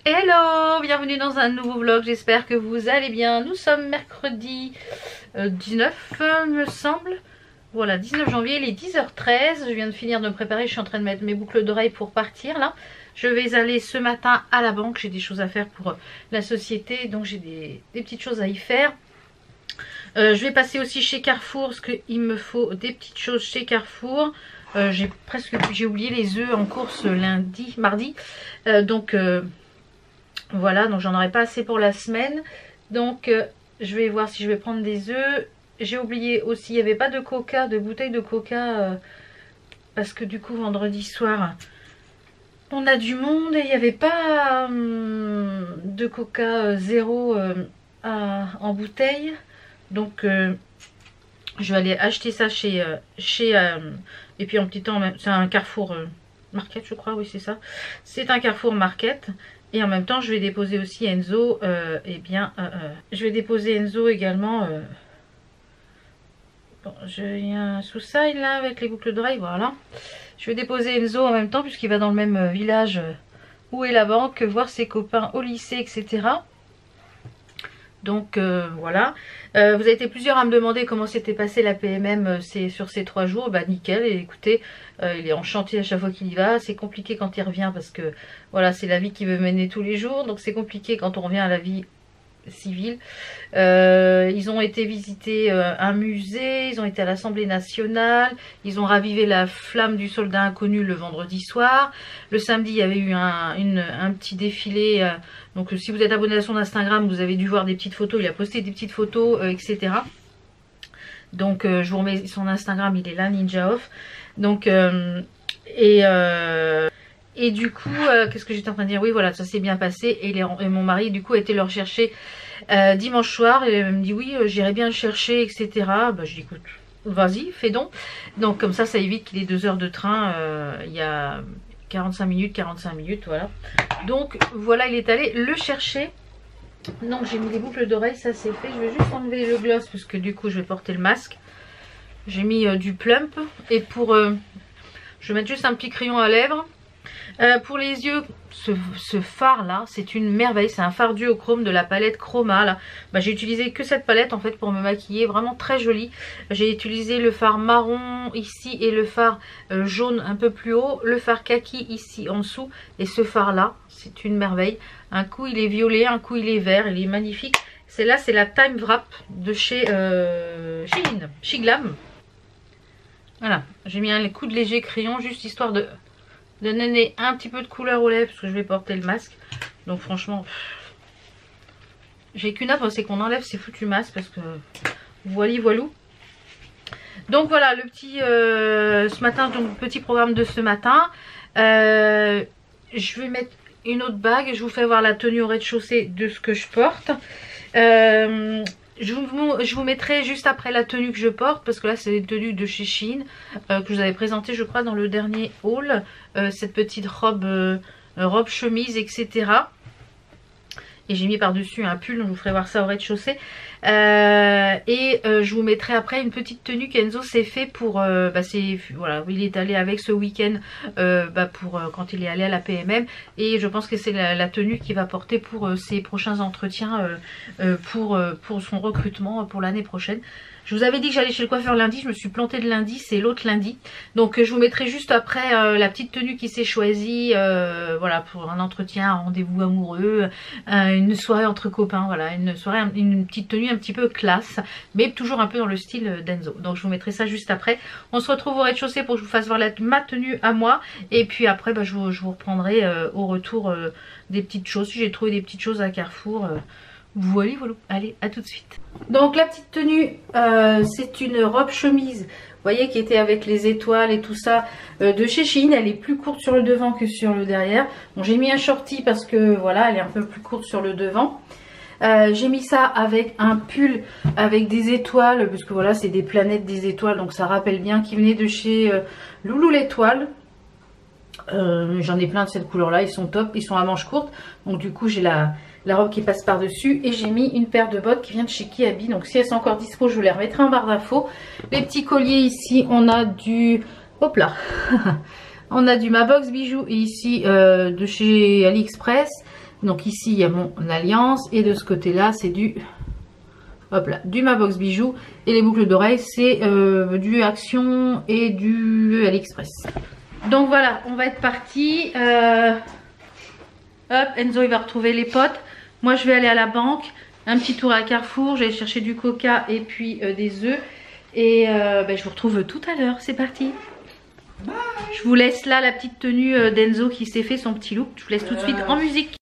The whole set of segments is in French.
Hello, bienvenue dans un nouveau vlog, j'espère que vous allez bien. Nous sommes mercredi 19 me semble. Voilà, 19 janvier, il est 10h13. Je viens de finir de me préparer, je suis en train de mettre mes boucles d'oreilles pour partir là. Je vais aller ce matin à la banque, j'ai des choses à faire pour la société, donc j'ai des petites choses à y faire. Je vais passer aussi chez Carrefour parce qu'il me faut des petites choses chez Carrefour. J'ai oublié les œufs en course mardi. Voilà, donc j'en aurai pas assez pour la semaine. Donc je vais voir si je vais prendre des œufs. J'ai oublié aussi, il n'y avait pas de coca, de bouteille de coca. Parce que du coup vendredi soir, on a du monde et il n'y avait pas de coca zéro en bouteille. Donc je vais aller acheter ça chez et puis en petit temps, c'est un Carrefour Market je crois, oui c'est ça. C'est un Carrefour Market. Et en même temps, je vais déposer aussi Enzo. Je vais déposer Enzo également. Bon, il y a un sous-side là avec les boucles d'oreilles, voilà. Je vais déposer Enzo en même temps puisqu'il va dans le même village où est la banque, voir ses copains au lycée, etc. Donc voilà. Vous avez été plusieurs à me demander comment s'était passé la PMM sur ces 3 jours. Bah nickel, et écoutez, il est en chantier à chaque fois qu'il y va. C'est compliqué quand il revient parce que voilà, c'est la vie qu'il veut mener tous les jours. Donc c'est compliqué quand on revient à la vie civile. Ils ont été visiter un musée, ils ont été à l'Assemblée nationale, ils ont ravivé la flamme du soldat inconnu le vendredi soir. Le samedi, il y avait eu un petit défilé. Donc si vous êtes abonné à son Instagram, vous avez dû voir des petites photos. Il a posté des petites photos, etc. Donc je vous remets son Instagram, il est là, Ninja Off. Donc et du coup, qu'est-ce que j'étais en train de dire? Oui, voilà, ça s'est bien passé. Et mon mari, du coup, a été le rechercher dimanche soir. Et il me dit, oui, j'irai bien le chercher, etc. Bah, je dis, écoute, vas-y, fais donc. Donc, comme ça évite qu'il ait 2 heures de train. Il y a 45 minutes, voilà. Donc, voilà, il est allé le chercher. Donc, j'ai mis les boucles d'oreilles, ça c'est fait. Je vais juste enlever le gloss parce que du coup, je vais porter le masque. J'ai mis du plump. Et je vais mettre juste un petit crayon à lèvres. Pour les yeux, ce fard là, c'est une merveille. C'est un fard duochrome de la palette Chroma là. Bah, j'ai utilisé que cette palette en fait pour me maquiller, vraiment très jolie. J'ai utilisé le fard marron ici et le fard jaune un peu plus haut, le fard kaki ici en dessous. Et ce fard là, c'est une merveille. Un coup il est violet, un coup il est vert, il est magnifique. Celle-là c'est la Time Wrap de chez Glam. Voilà, j'ai mis un coup de léger crayon juste histoire de donner un petit peu de couleur au lèvres parce que je vais porter le masque. Donc franchement, j'ai qu'une offre, c'est qu'on enlève ces foutus masques parce que voilou. Donc voilà, le petit ce matin, donc petit programme de ce matin. Je vais mettre une autre bague et je vous fais voir la tenue au rez-de-chaussée de ce que je porte. Je vous mettrai juste après la tenue que je porte parce que là c'est les tenues de chez Shein que je vous avais présenté je crois dans le dernier haul. Cette petite robe chemise, etc. Et j'ai mis par dessus un pull, donc je vous ferai voir ça au rez-de-chaussée. Je vous mettrai après une petite tenue qu'Enzo s'est fait pour voilà, il est allé avec ce week-end pour quand il est allé à la PMM. Et je pense que c'est la tenue qu'il va porter pour ses prochains entretiens pour son recrutement pour l'année prochaine. Je vous avais dit que j'allais chez le coiffeur lundi, je me suis plantée de lundi, c'est l'autre lundi. Donc je vous mettrai juste après la petite tenue qui s'est choisie, voilà, pour un entretien, un rendez-vous amoureux, une soirée entre copains, voilà, une petite tenue un petit peu classe, mais toujours un peu dans le style d'Enzo. Donc je vous mettrai ça juste après. On se retrouve au rez-de-chaussée pour que je vous fasse voir ma tenue à moi. Et puis après, je vous reprendrai au retour des petites choses. Si j'ai trouvé des petites choses à Carrefour. Voilà. Allez, à tout de suite. Donc la petite tenue, c'est une robe chemise, vous voyez, qui était avec les étoiles et tout ça, de chez Shein. Elle est plus courte sur le devant que sur le derrière. Bon, j'ai mis un shorty parce que voilà, elle est un peu plus courte sur le devant. J'ai mis ça avec un pull avec des étoiles, parce que voilà, c'est des planètes des étoiles, donc ça rappelle bien, qui venait de chez Loulou l'étoile. J'en ai plein de cette couleur là, ils sont top, ils sont à manches courtes, donc du coup j'ai la robe qui passe par dessus et j'ai mis une paire de bottes qui vient de chez Kiabi, donc si elles sont encore dispo je vous les remettrai en barre d'infos. Les petits colliers ici, on a du hop là on a du Mabox bijoux ici de chez AliExpress, Donc ici il y a mon alliance et de ce côté là c'est du, hop là, du Mabox bijoux. Et les boucles d'oreilles c'est du Action et du AliExpress. Donc voilà, on va être parti. Hop, Enzo il va retrouver les potes. Moi je vais aller à la banque, un petit tour à Carrefour, je vais chercher du coca et puis des œufs. Et je vous retrouve tout à l'heure, c'est parti. Bye. Je vous laisse là la petite tenue d'Enzo qui s'est fait son petit look. Je vous laisse tout de suite en musique.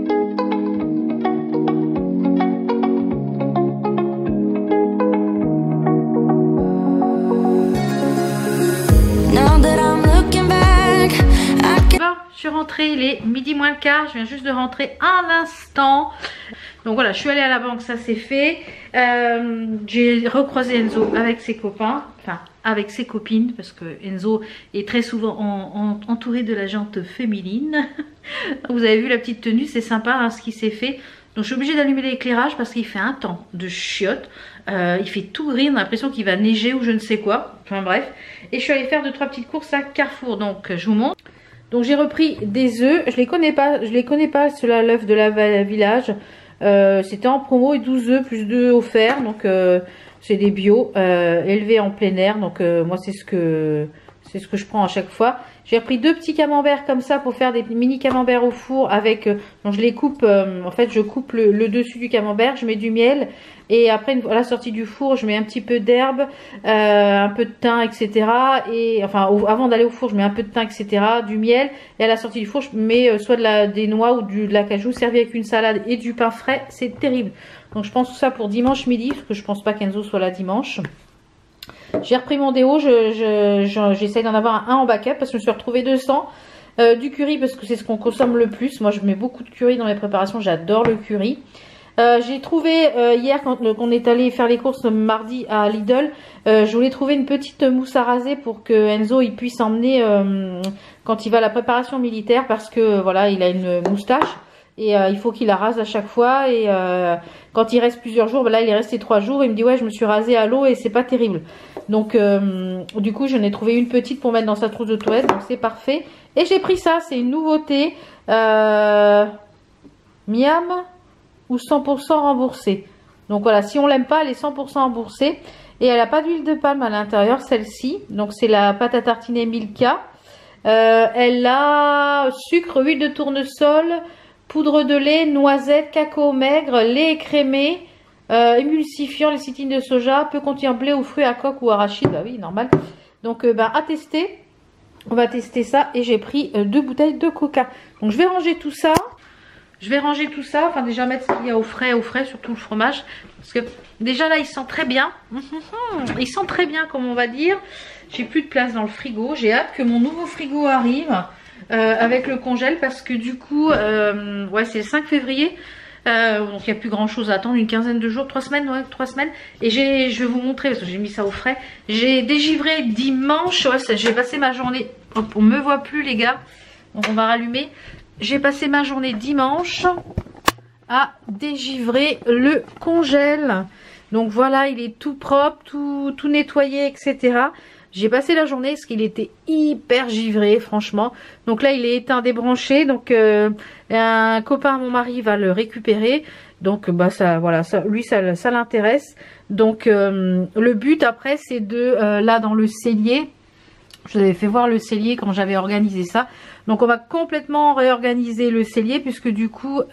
Bon, je suis rentrée, il est midi moins le quart, je viens juste de rentrer un instant. Donc voilà, je suis allée à la banque, ça c'est fait. J'ai recroisé Enzo avec ses copains, enfin avec ses copines, parce que Enzo est très souvent entouré de la gente féminine. Vous avez vu la petite tenue, c'est sympa hein, ce qui s'est fait. Donc je suis obligée d'allumer l'éclairage parce qu'il fait un temps de chiottes. Il fait tout gris, on a l'impression qu'il va neiger ou je ne sais quoi. Enfin bref. Et je suis allée faire 2-3 petites courses à Carrefour, donc je vous montre. Donc j'ai repris des œufs, je les connais pas ceux-là, l'œuf de la village. C'était en promo et 12 œufs plus 2 offerts, donc c'est des bio élevés en plein air, donc moi c'est ce que je prends à chaque fois. J'ai repris 2 petits camemberts comme ça pour faire des mini camemberts au four avec, donc je les coupe, en fait je coupe le dessus du camembert, je mets du miel et après à la sortie du four je mets un petit peu d'herbe, un peu de thym, etc. Et enfin avant d'aller au four je mets un peu de thym, etc. Du miel, et à la sortie du four je mets soit des noix ou de la cajou servi avec une salade et du pain frais, c'est terrible. Donc je pense tout ça pour dimanche midi, parce que je pense pas qu'Enzo soit là dimanche. J'ai repris mon déo, j'essaye d'en avoir un en backup parce que je me suis retrouvée 200. Du curry parce que c'est ce qu'on consomme le plus. Moi je mets beaucoup de curry dans mes préparations, j'adore le curry. J'ai trouvé hier quand on est allé faire les courses mardi à Lidl, je voulais trouver une petite mousse à raser pour que Enzo il puisse emmener quand il va à la préparation militaire, parce que voilà il a une moustache. Et il faut qu'il la rase à chaque fois. Et quand il reste plusieurs jours, là il est resté 3 jours. Il me dit ouais je me suis rasé à l'eau et c'est pas terrible. Donc du coup j'en ai trouvé une petite pour mettre dans sa trousse de toilette. Donc c'est parfait. Et j'ai pris ça, c'est une nouveauté. Miam ou 100% remboursée. Donc voilà, si on l'aime pas, elle est 100% remboursée. Et elle a pas d'huile de palme à l'intérieur, celle-ci. Donc c'est la pâte à tartiner Milka. Elle a sucre, huile de tournesol, poudre de lait, noisettes, cacao maigre, lait écrémé, émulsifiant, lécithine de soja, peut contenir blé ou fruits à coque ou arachide. Bah oui, normal. Donc à tester. On va tester ça. Et j'ai pris 2 bouteilles de coca. Donc je vais ranger tout ça. Enfin déjà mettre ce qu'il y a au frais, surtout le fromage. Parce que déjà là il sent très bien. Il sent très bien comme on va dire. J'ai plus de place dans le frigo. J'ai hâte que mon nouveau frigo arrive. Avec le congèle, parce que du coup ouais c'est le 5 février, donc il n'y a plus grand chose à attendre, une quinzaine de jours, 3 semaines, ouais 3 semaines. Et je vais vous montrer parce que j'ai mis ça au frais. J'ai dégivré dimanche, ouais, j'ai passé ma journée, hop, on me voit plus les gars, donc on va rallumer. J'ai passé ma journée dimanche à dégivrer le congèle. Donc voilà, il est tout propre, tout nettoyé, etc. J'ai passé la journée parce qu'il était hyper givré, franchement. Donc là, il est éteint, débranché. Donc un copain à mon mari va le récupérer. Donc bah ça, voilà, ça, lui ça l'intéresse. Donc le but après, c'est de là dans le cellier. Je vous avais fait voir le cellier quand j'avais organisé ça. Donc on va complètement réorganiser le cellier puisque du coup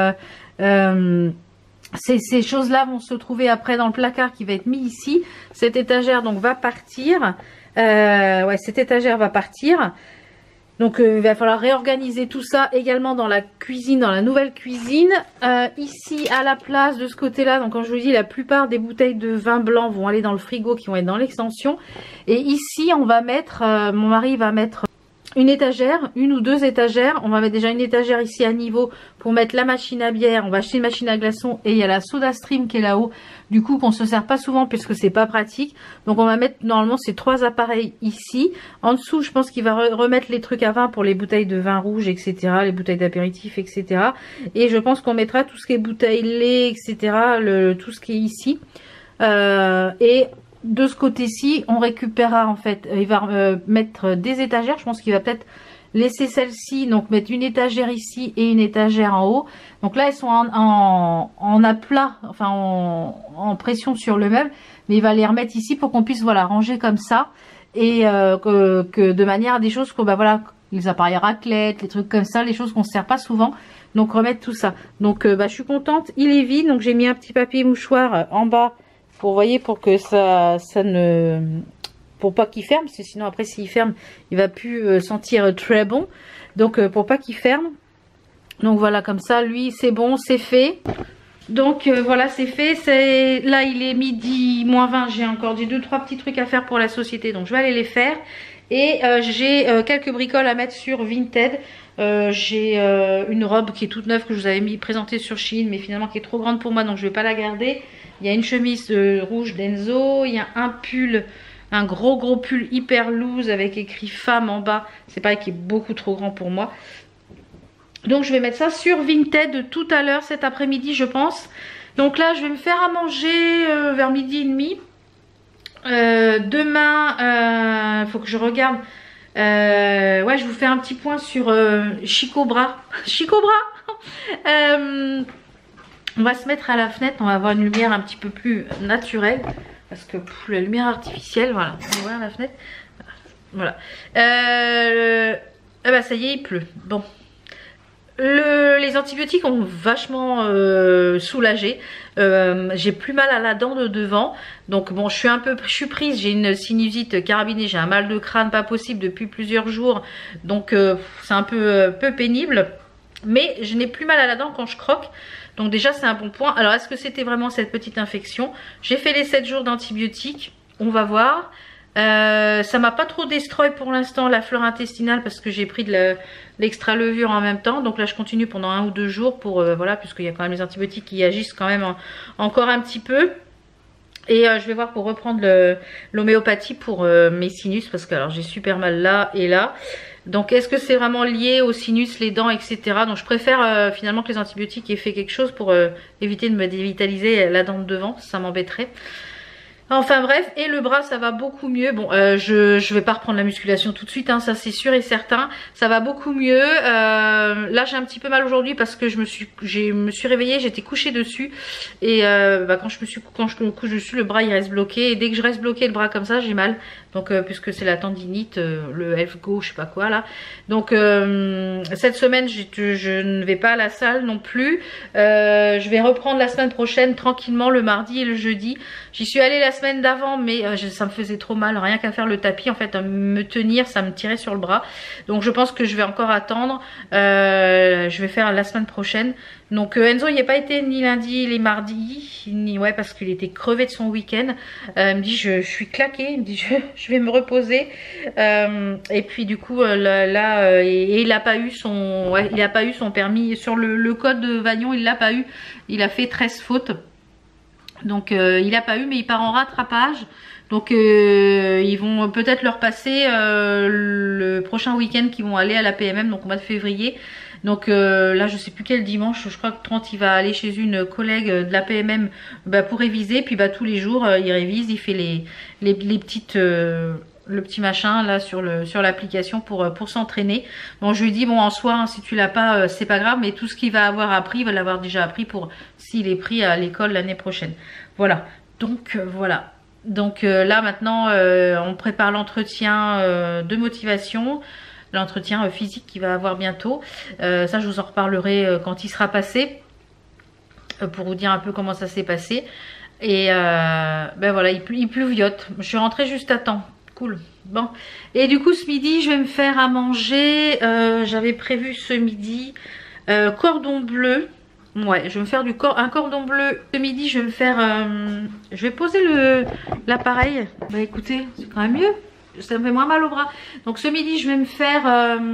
ces choses-là vont se trouver après dans le placard qui va être mis ici. Cette étagère donc va partir. Ouais, cette étagère va partir. Donc il va falloir réorganiser tout ça également dans la cuisine, dans la nouvelle cuisine. Ici à la place de ce côté-là, donc comme je vous dis, la plupart des bouteilles de vin blanc vont aller dans le frigo qui vont être dans l'extension. Et ici on va mettre, mon mari va mettre une étagère, une ou 2 étagères. On va mettre déjà une étagère ici à niveau pour mettre la machine à bière. On va acheter une machine à glaçons et il y a la Soda Stream qui est là-haut. Du coup qu'on se sert pas souvent puisque c'est pas pratique. Donc on va mettre normalement ces 3 appareils ici. En dessous je pense qu'il va remettre les trucs à vin pour les bouteilles de vin rouge, etc. Les bouteilles d'apéritif, etc. Et je pense qu'on mettra tout ce qui est bouteilles lait, etc. Tout ce qui est ici. Et de ce côté-ci, on récupérera en fait, il va mettre des étagères. Je pense qu'il va peut-être laisser celle-ci, donc mettre une étagère ici et une étagère en haut. Donc là elles sont en aplat, enfin en pression sur le meuble, mais il va les remettre ici pour qu'on puisse voilà ranger comme ça, et que de manière à des choses que bah voilà, les appareils raclette, les trucs comme ça, les choses qu'on ne sert pas souvent, donc remettre tout ça. Donc bah je suis contente, il est vide, donc j'ai mis un petit papier mouchoir en bas pour, vous voyez, pour que ça ne, pour pas qu'il ferme, parce que sinon après s'il ferme il va plus sentir très bon, donc pour pas qu'il ferme. Donc voilà, comme ça lui c'est bon, c'est fait. Donc voilà, c'est fait. Là il est midi moins 20, j'ai encore des 2-3 petits trucs à faire pour la société, donc je vais aller les faire. Et j'ai quelques bricoles à mettre sur Vinted. J'ai une robe qui est toute neuve que je vous avais présentée sur Shein, mais finalement qui est trop grande pour moi, donc je vais pas la garder. Il y a une chemise rouge d'Enzo, il y a un pull, un gros pull hyper loose avec écrit femme en bas, c'est pareil, qui est beaucoup trop grand pour moi. Donc je vais mettre ça sur Vinted tout à l'heure, cet après-midi je pense. Donc là je vais me faire à manger vers midi et demi. Demain, faut que je regarde. Ouais, je vous fais un petit point sur Chico Bras. Chico Bras. On va se mettre à la fenêtre, on va avoir une lumière un petit peu plus naturelle. Parce que la lumière artificielle, voilà, on va ouvrir la fenêtre. Voilà. Bah ça y est, il pleut. Bon. Les antibiotiques ont vachement soulagé. J'ai plus mal à la dent de devant. Donc bon, je suis prise, j'ai une sinusite carabinée, j'ai un mal de crâne pas possible depuis plusieurs jours. Donc c'est un peu pénible. Mais je n'ai plus mal à la dent quand je croque. Donc déjà c'est un bon point. Alors est-ce que c'était vraiment cette petite infection? J'ai fait les 7 jours d'antibiotiques. On va voir. Ça m'a pas trop destroy pour l'instant la flore intestinale, parce que j'ai pris de l'extra levure en même temps. Donc là je continue pendant 1 ou 2 jours pour voilà, puisqu'il y a quand même les antibiotiques qui agissent quand même encore un petit peu. Et je vais voir pour reprendre l'homéopathie pour mes sinus, parce que alors j'ai super mal là et là. Donc est-ce que c'est vraiment lié aux sinus, les dents, etc. Donc je préfère finalement que les antibiotiques aient fait quelque chose pour éviter de me dévitaliser la dent de devant, ça m'embêterait. Enfin bref, et le bras ça va beaucoup mieux. Bon, je vais pas reprendre la musculation tout de suite, hein, ça c'est sûr et certain. Ça va beaucoup mieux. Là j'ai un petit peu mal aujourd'hui parce que je me suis réveillée, j'étais couchée dessus. Et bah, quand je me couche dessus, le bras il reste bloqué. Et dès que je reste bloqué le bras comme ça, j'ai mal. Donc puisque c'est la tendinite, le F-go, je sais pas quoi là. Donc cette semaine je ne vais pas à la salle non plus. Je vais reprendre la semaine prochaine tranquillement, le mardi et le jeudi. J'y suis allée la semaine d'avant, mais ça me faisait trop mal, rien qu'à faire le tapis, en fait, à me tenir, ça me tirait sur le bras. Donc je pense que je vais encore attendre. Je vais faire la semaine prochaine. Donc Enzo il n'y a pas été ni lundi ni mardi, ni ouais, parce qu'il était crevé de son week-end. Il me dit je suis claquée, il me dit je vais me reposer. Et puis du coup là et il n'a pas eu son permis sur le code de Vagnon, il l'a pas eu. Il a fait 13 fautes. Donc il n'a pas eu, mais il part en rattrapage. Donc ils vont peut-être leur passer le prochain week-end qu'ils vont aller à la PMM, donc au mois de février. Donc là je sais plus quel dimanche, je crois que 30 il va aller chez une collègue de la PMM bah, pour réviser. Puis bah tous les jours il révise, il fait les petites... le petit machin là sur l'application pour s'entraîner. Bon je lui dis bon en soi hein, si tu l'as pas c'est pas grave, mais tout ce qu'il va avoir appris il va l'avoir déjà appris pour s'il est pris à l'école l'année prochaine. Voilà, donc voilà. Donc là maintenant on prépare l'entretien de motivation, l'entretien physique qu'il va avoir bientôt. Ça je vous en reparlerai quand il sera passé, pour vous dire un peu comment ça s'est passé. Et ben voilà, il pleuviote. Je suis rentrée juste à temps. Cool. Bon. Et du coup ce midi je vais me faire à manger. J'avais prévu ce midi cordon bleu. Ouais, je vais me faire un cordon bleu. Ce midi je vais me faire... je vais poser l'appareil. Bah écoutez, c'est quand même mieux. Ça me fait moins mal au bras. Donc ce midi je vais me faire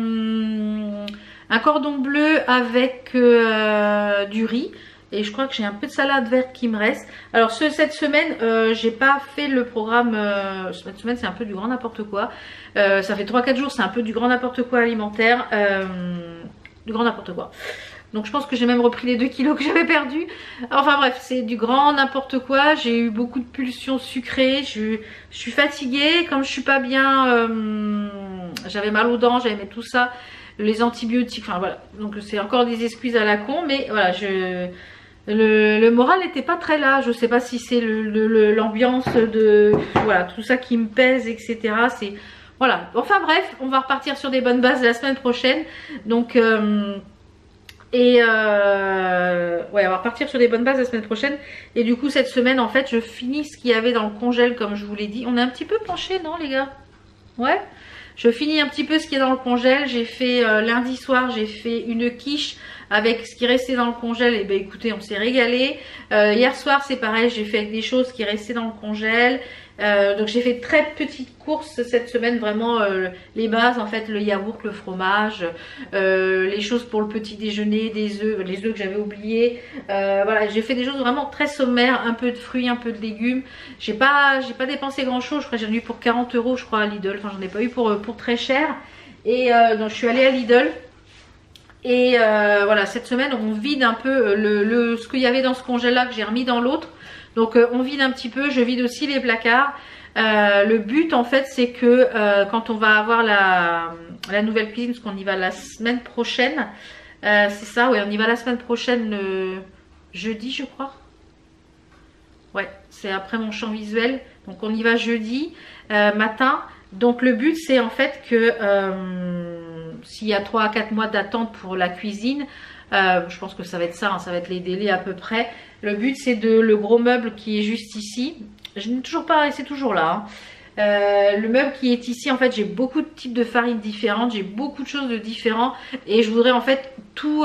un cordon bleu avec du riz. Et je crois que j'ai un peu de salade verte qui me reste. Alors cette semaine, j'ai pas fait le programme. Cette semaine c'est un peu du grand n'importe quoi. Ça fait 3-4 jours, c'est un peu du grand n'importe quoi alimentaire. Du grand n'importe quoi. Donc je pense que j'ai même repris les 2 kilos que j'avais perdus. Enfin bref, c'est du grand n'importe quoi. J'ai eu beaucoup de pulsions sucrées. Je suis fatiguée. Comme je suis pas bien j'avais mal aux dents, j'avais mis tout ça, les antibiotiques, enfin voilà. Donc c'est encore des excuses à la con, mais voilà, le moral n'était pas très là. Je sais pas si c'est l'ambiance de voilà tout ça qui me pèse, etc. C'est voilà. Enfin bref, on va repartir sur des bonnes bases la semaine prochaine. Donc ouais, on va repartir sur des bonnes bases la semaine prochaine. Et du coup cette semaine en fait je finis ce qu'il y avait dans le congèle comme je vous l'ai dit. On est un petit peu penché, non les gars? Ouais. Je finis un petit peu ce qui est dans le congèle. J'ai fait lundi soir, j'ai fait une quiche avec ce qui restait dans le congèle. Et ben écoutez, on s'est régalé. Hier soir c'est pareil, j'ai fait avec des choses qui restaient dans le congèle. Donc j'ai fait très petites courses cette semaine, vraiment les bases en fait, le yaourt, le fromage, les choses pour le petit déjeuner, des œufs, les œufs que j'avais oubliés. Voilà, j'ai fait des choses vraiment très sommaires, un peu de fruits, un peu de légumes. J'ai pas dépensé grand chose, je crois que j'en ai eu pour 40 € je crois à Lidl, enfin j'en ai pas eu pour très cher. Et donc je suis allée à Lidl. Et voilà, cette semaine on vide un peu ce qu'il y avait dans ce congèle là que j'ai remis dans l'autre. Donc on vide un petit peu, je vide aussi les placards. Le but en fait c'est que quand on va avoir la nouvelle cuisine, parce qu'on y va la semaine prochaine, c'est ça, ouais, on y va la semaine prochaine le jeudi je crois. Ouais, c'est après mon champ visuel, donc on y va jeudi matin. Donc le but c'est en fait que s'il y a 3 à 4 mois d'attente pour la cuisine, je pense que ça va être ça, hein, ça va être les délais à peu près. Le but c'est le gros meuble qui est juste ici. Je n'ai toujours pas, c'est toujours là. Hein. Le meuble qui est ici, en fait, j'ai beaucoup de types de farines différentes, j'ai beaucoup de choses de différents et je voudrais en fait tout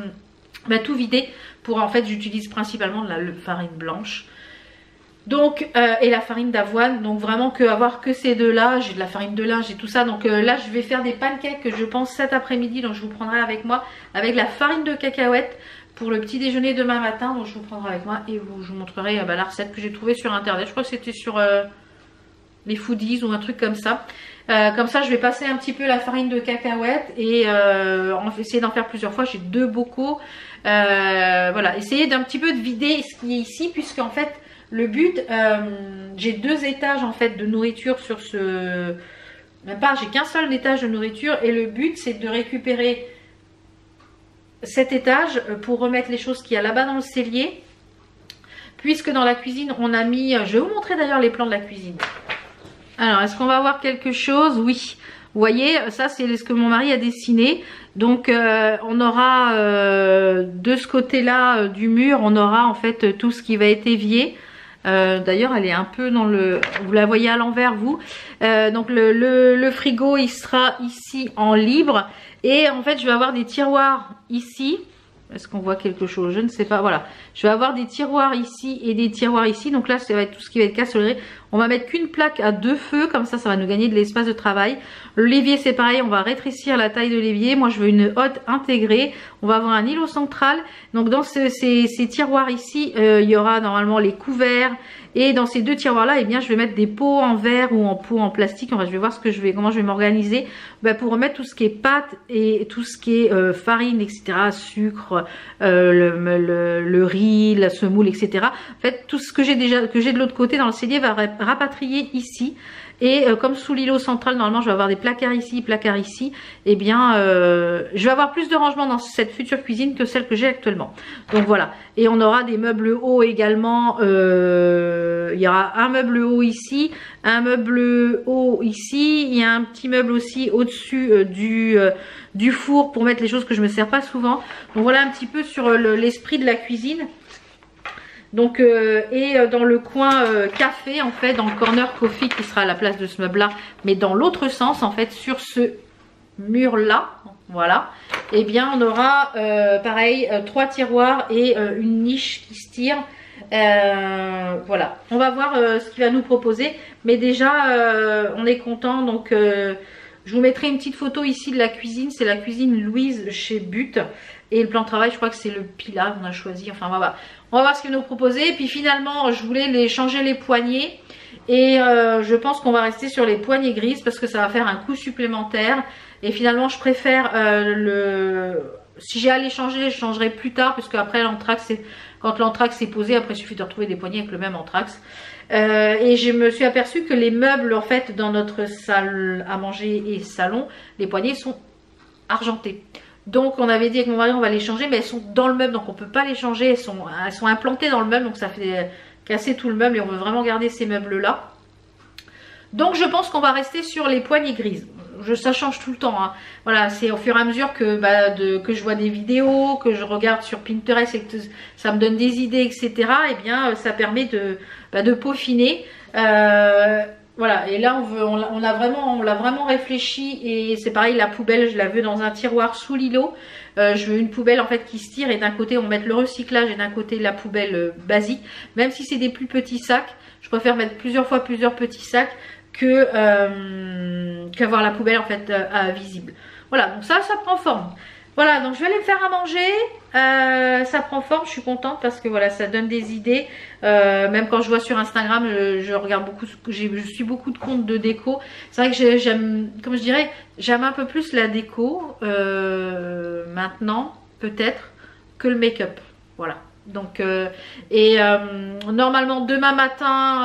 vider pour en fait j'utilise principalement de la farine blanche. Donc et la farine d'avoine, donc vraiment avoir que ces deux là, j'ai de la farine de lin, j'ai tout ça. Donc là je vais faire des pancakes je pense cet après-midi, donc je vous prendrai avec moi avec la farine de cacahuète pour le petit déjeuner demain matin. Donc je vous prendrai avec moi et je vous montrerai la recette que j'ai trouvée sur internet. Je crois que c'était sur les foodies ou un truc comme ça. Comme ça je vais passer un petit peu la farine de cacahuète et essayer d'en faire plusieurs fois. J'ai 2 bocaux. Voilà, essayer d'un petit peu de vider ce qui est ici, puisque en fait le but, j'ai 2 étages en fait de nourriture sur ce... Même pas, j'ai qu'un seul étage de nourriture et le but c'est de récupérer cet étage pour remettre les choses qu'il y a là-bas dans le cellier. Puisque dans la cuisine on a mis... Je vais vous montrer d'ailleurs les plans de la cuisine. Alors, est-ce qu'on va voir quelque chose? Oui. Vous voyez, ça c'est ce que mon mari a dessiné. Donc on aura de ce côté-là du mur, on aura en fait tout ce qui va être évier. D'ailleurs elle est un peu dans le... Vous la voyez à l'envers vous. Donc le frigo il sera ici en libre. Et en fait je vais avoir des tiroirs ici. Est-ce qu'on voit quelque chose? Je ne sais pas. Voilà. Je vais avoir des tiroirs ici et des tiroirs ici. Donc là, ça va être tout ce qui va être casserole. On va mettre qu'une plaque à 2 feux. Comme ça va nous gagner de l'espace de travail. L'évier, c'est pareil. On va rétrécir la taille de l'évier. Moi, je veux une hotte intégrée. On va avoir un îlot central. Donc dans ces tiroirs ici, il y aura normalement les couverts. Et dans ces 2 tiroirs-là, eh bien, je vais mettre des pots en verre ou en pots en plastique. Enfin, je vais voir comment je vais m'organiser pour remettre tout ce qui est pâte et tout ce qui est farine, etc., sucre, le riz, la semoule, etc. En fait, tout ce que j'ai de l'autre côté dans le cellier va rapatrier ici. Et comme sous l'îlot central, normalement, je vais avoir des placards ici, eh bien, je vais avoir plus de rangement dans cette future cuisine que celle que j'ai actuellement. Donc voilà. Et on aura des meubles hauts également. Il y aura un meuble haut ici, un meuble haut ici. Il y a un petit meuble aussi au-dessus du four pour mettre les choses que je ne me sers pas souvent. Donc voilà un petit peu sur l'esprit de la cuisine. Donc dans le coin café en fait, dans le corner coffee qui sera à la place de ce meuble là, mais dans l'autre sens en fait, sur ce mur là, voilà, et bien on aura pareil 3 tiroirs et une niche qui se tire. Voilà, on va voir ce qu'il va nous proposer, mais déjà on est content. Donc je vous mettrai une petite photo ici de la cuisine. C'est la cuisine Louise chez But. Et le plan de travail, je crois que c'est le Pilat qu'on a choisi. Enfin, on va voir ce qu'ils vont nous proposer. Et puis finalement, je voulais changer les poignées. Et je pense qu'on va rester sur les poignées grises parce que ça va faire un coût supplémentaire. Et finalement, je préfère si j'ai à les changer, je changerai plus tard. Puisque après l'anthrax, quand l'anthrax est posé, après il suffit de retrouver des poignées avec le même anthrax. Et je me suis aperçue que les meubles en fait dans notre salle à manger et salon, les poignées sont argentées. Donc on avait dit avec mon mari on va les changer, mais elles sont dans le meuble donc on peut pas les changer, elles sont implantées dans le meuble donc ça fait casser tout le meuble et on veut vraiment garder ces meubles là. Donc je pense qu'on va rester sur les poignées grises. Ça change tout le temps, hein. Voilà, c'est au fur et à mesure que, que je vois des vidéos, que je regarde sur Pinterest et que ça me donne des idées, etc. Et bien ça permet de peaufiner. Voilà, et là on l'a vraiment réfléchi et c'est pareil, la poubelle je la veux dans un tiroir sous l'îlot. Je veux une poubelle en fait qui se tire et d'un côté on met le recyclage et d'un côté la poubelle basique. Même si c'est des plus petits sacs, je préfère mettre plusieurs petits sacs que qu'avoir la poubelle en fait visible. Voilà, donc ça prend forme. Voilà, donc je vais aller me faire à manger. Ça prend forme, je suis contente parce que voilà, ça donne des idées. Même quand je vois sur Instagram, je regarde beaucoup, je suis beaucoup de comptes de déco. C'est vrai que j'aime, comme je dirais, j'aime un peu plus la déco maintenant, peut-être, que le make-up. Voilà. Donc normalement demain matin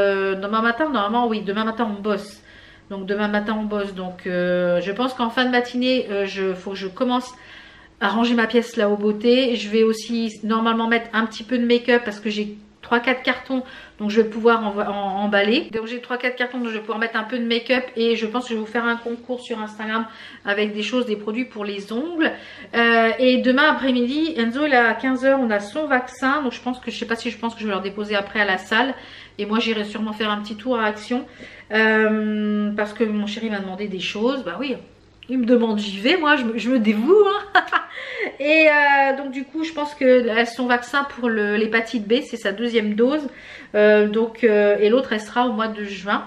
on bosse. Donc demain matin on bosse. Donc je pense qu'en fin de matinée, faut que je commence à ranger ma pièce là au beauté. Je vais aussi normalement mettre un petit peu de make-up parce que j'ai 3-4 cartons, donc je vais pouvoir emballer. Donc j'ai 3-4 cartons, donc je vais pouvoir mettre un peu de make-up et je pense que je vais vous faire un concours sur Instagram avec des produits pour les ongles. Et demain après-midi, Enzo il est à 15 h, on a son vaccin, donc je pense que je vais leur déposer après à la salle. Et moi j'irai sûrement faire un petit tour à Action parce que mon chéri m'a demandé des choses. Bah oui, il me demande, j'y vais, moi je me dévoue, hein. Et donc du coup je pense que son vaccin pour l'hépatite B, c'est sa 2e dose. Et l'autre elle sera au mois de juin.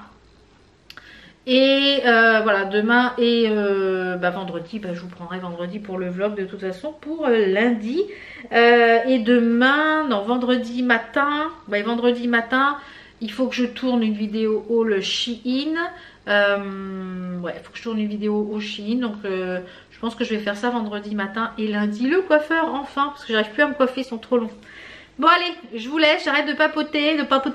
Et voilà, demain et vendredi, je vous prendrai vendredi pour le vlog de toute façon pour lundi. Et demain, non, vendredi matin, il faut que je tourne une vidéo haul Shein. Ouais, il faut que je tourne une vidéo au Shein. Donc je pense que je vais faire ça vendredi matin et lundi. Le coiffeur, enfin, parce que j'arrive plus à me coiffer, ils sont trop longs. Bon allez, je vous laisse, j'arrête de papoter.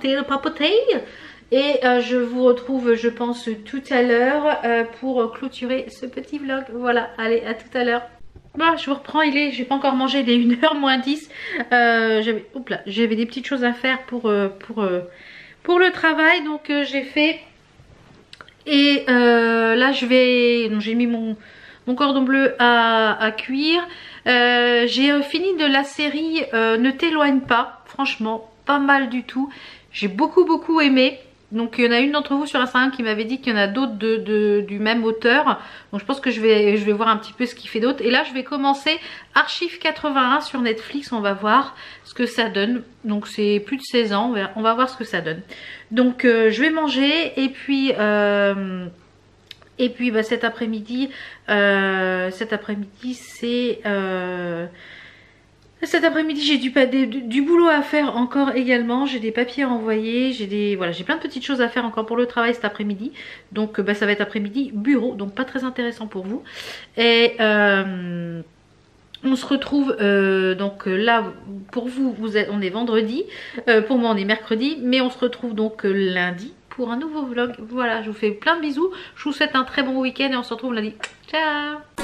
Et je vous retrouve, je pense, tout à l'heure pour clôturer ce petit vlog. Voilà, allez, à tout à l'heure. Bon, je vous reprends, j'ai pas encore mangé, il est 1 h moins 10. J'avais des petites choses à faire pour le travail, donc j'ai fait. Et là j'ai mis mon cordon bleu à cuire. J'ai fini de la série Ne t'éloigne pas, franchement pas mal du tout, j'ai beaucoup aimé. Donc il y en a une d'entre vous sur Instagram qui m'avait dit qu'il y en a d'autres du même auteur. Donc je pense que je vais voir un petit peu ce qu'il fait d'autre. Et là je vais commencer Archive 81 sur Netflix. On va voir ce que ça donne. Donc c'est plus de 16 ans. On va voir ce que ça donne. Donc je vais manger. Et puis cet après-midi c'est... Cet après-midi j'ai du boulot à faire encore également, j'ai des papiers à envoyer, j'ai plein de petites choses à faire encore pour le travail cet après-midi. Donc ça va être après-midi bureau, donc pas très intéressant pour vous. Et on se retrouve donc là pour vous, on est vendredi, pour moi on est mercredi, mais on se retrouve donc lundi pour un nouveau vlog. Voilà, je vous fais plein de bisous, je vous souhaite un très bon week-end et on se retrouve lundi. Ciao!